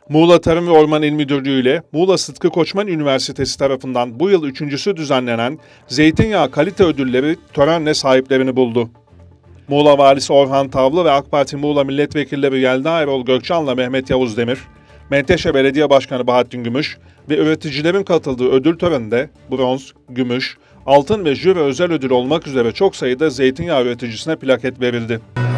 Muğla Tarım ve Orman İl Müdürlüğü ile Muğla Sıtkı Koçman Üniversitesi tarafından bu yıl üçüncüsü düzenlenen Zeytinyağı Kalite Ödülleri törenle sahiplerini buldu. Muğla Valisi Orhan Tavlı ve AK Parti Muğla Milletvekilleri Yelda Erol Gökçan'la Mehmet Yavuz Demir, Menteşe Belediye Başkanı Bahattin Gümüş ve üreticilerin katıldığı ödül töreninde bronz, gümüş, altın ve jüri özel ödül olmak üzere çok sayıda zeytinyağı üreticisine plaket verildi.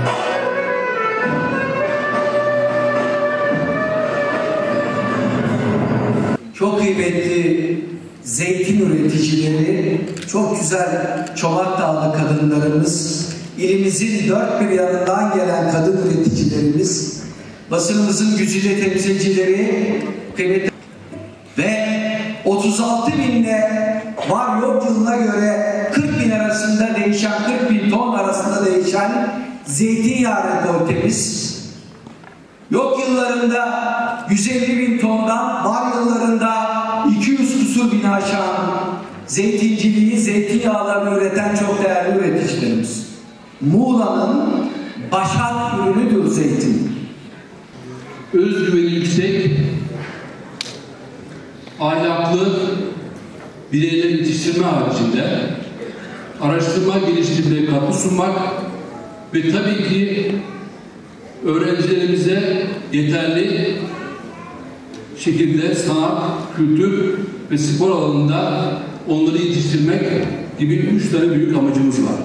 Çok kıymetli zeytin üreticileri, çok güzel Çomak Dağlı kadınlarımız, ilimizin dört bir yanından gelen kadın üreticilerimiz, basınımızın güzide temsilcileri, kıymetli ve 36 binle var yok yılına göre 40 bin arasında değişen, 40 bin ton arasında değişen zeytinyağı rekoltemiz, yok yıllarında 150 bin tondan, var yıllarında 200 küsur bin aşan zeytinciliği, zeytinyağlarını üreten çok değerli üreticilerimiz. Muğla'nın başat ürünüdür zeytin. Özgüveni yüksek, ahlaklı bireyler yetiştirme haricinde araştırma geliştirmeye katkı sunmak ve tabii ki öğrencilerimize yeterli şekilde sanat, kültür ve spor alanında onları yetiştirmek gibi 3 tane büyük amacımız var.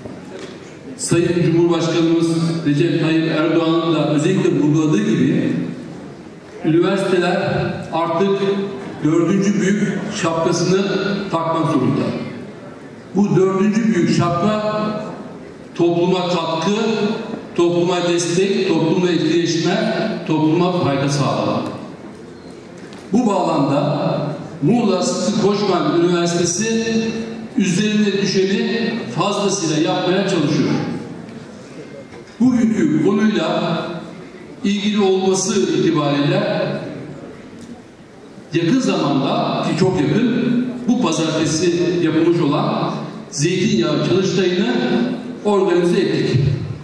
Sayın Cumhurbaşkanımız Recep Tayyip Erdoğan'ın da özellikle vurguladığı gibi üniversiteler artık 4. büyük şapkasını takmak zorunda. Bu 4. büyük şapka topluma katkı, topluma destek, toplumla etkileşme, topluma fayda sağlamak. Bu bağlamda Muğla Sıtkı Koçman Üniversitesi üzerine düşeni fazlasıyla yapmaya çalışıyor. Bugünkü konuyla ilgili olması itibariyle yakın zamanda, ki çok yakın, bu pazartesi yapılmış olan zeytinyağı çalıştayını organize ettik.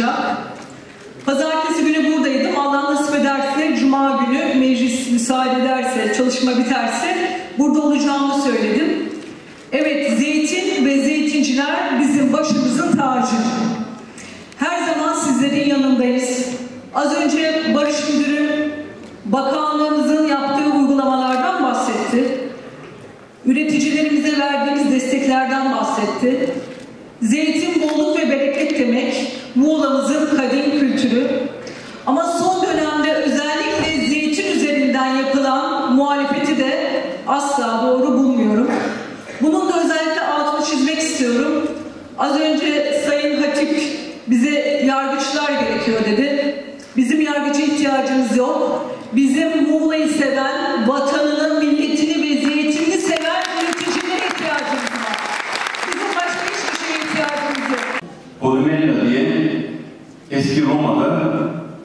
Pazartesi günü buradaydım. Allah nasip ederse Cuma günü meclis müsaade ederse, çalışma biterse burada olacağımı söyledim. Evet, zeytin ve zeytinciler bizim başımızın tacı. Her zaman sizlerin yanındayız. Az önce Barış Müdürüm bakanlığımızın yaptığı uygulamalardan bahsetti. Üreticilerimize verdiğimiz desteklerden bahsetti. Zeytin bolluk ve bereket demek, Muğla'mızın kadim kültürü. Ama son dönemde özellikle zeytin üzerinden yapılan muhalefeti de asla doğru bulmuyorum. Bunun da özellikle altını çizmek istiyorum. Az önce Sayın Hatip bize yargıçlar gerekiyor dedi. Bizim yargıca ihtiyacımız yok. Bizim Muğla'yı seven, vatanını, milletini ve zeytinini seven üreticilere ihtiyacımız var. Bizim başka hiçbir şeye ihtiyacımız yok. Polymella diye eski Roma'da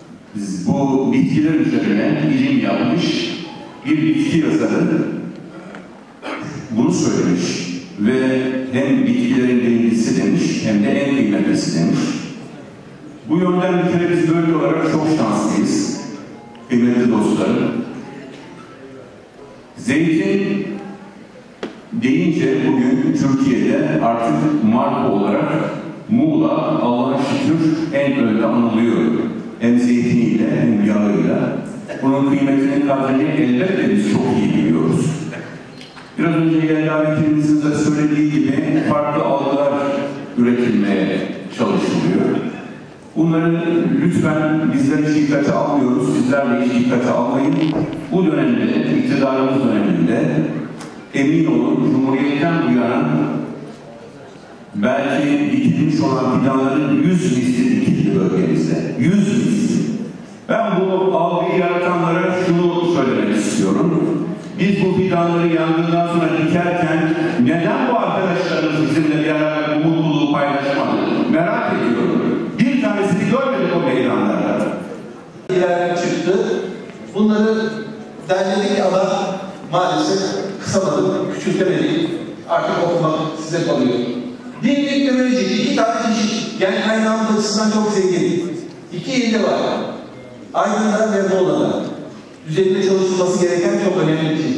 bu bitkiler üzerine ilim yapmış bir bitki yazarı bunu söylemiş ve hem bitkilerin dengesi demiş hem de en kıymetlisi demiş. Bu yönden bir kere biz bölge olarak çok şanslıyız kıymetli dostlarım. Zeytin deyince bugün Türkiye'de artık marka olarak Muğla Allah'a şükür en önde anılıyor. Hem zeytiniyle hem yağıyla. Bunun kıymetini, kadrini elbette biz çok iyi biliyoruz. Biraz önce Yelda Vekilimizin de söylediği gibi farklı algılar üretilmeye çalışılıyor. Bunları lütfen bizler hiç dikkate almıyoruz, sizler de hiç dikkate almayın. Bu dönemde, iktidarımız döneminde emin olun Cumhuriyet'ten bu yana belki dikilmiş olan fidanların 100 misli dikildi bölgemizde. 100 misli. Ben bu algıyı yaratanlara şunu söylemek istiyorum. Biz bu fidanları yangından sonra dikerken neden bu arkadaşlarımız bizimle bir arada bu mutluluğu paylaşmadı? Merak ediyorum. Bir tanesini görmedik o meydanlarda. Çıktı. Bunları derledik ama maalesef kısamadık, küçültemedik. Artık okumak size kalıyor. Dinlik ve Mevcik, 2 tane kişi. Yani kaynağımız açısından çok zengin. 2 ilde var. Aydın'da ve Muğla'da. üzerinde çalışılması gereken çok önemli bir şey.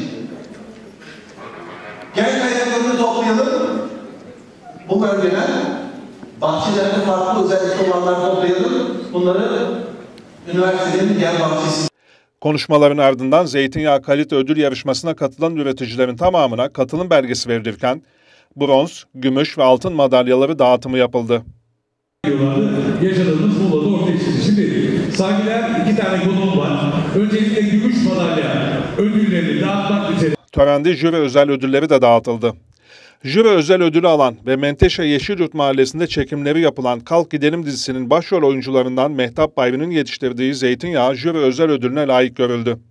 Gel kaynaklarını toplayalım. Bu bölgeden bahçelerde farklı özellikleri olanlar toplayalım. Bunları üniversitenin gel bahçesi. Konuşmaların ardından zeytinyağı kalite ödül yarışmasına katılan üreticilerin tamamına katılım belgesi verilirken bronz, gümüş ve altın madalyaları dağıtımı yapıldı. Yaşadığımız Muğla'da ortaya çıktı. Şimdi saygılar 2 tane konuğum var. Öncelikle gümüş madalya ödüllerini dağıtmak üzere. Törende jüri özel ödülleri de dağıtıldı. Jüri özel ödülü alan ve Menteşe Yeşilyurt Mahallesi'nde çekimleri yapılan Kalk Gidelim dizisinin başrol oyuncularından Mehtap Bayri'nin yetiştirdiği zeytinyağı jüri özel ödülüne layık görüldü.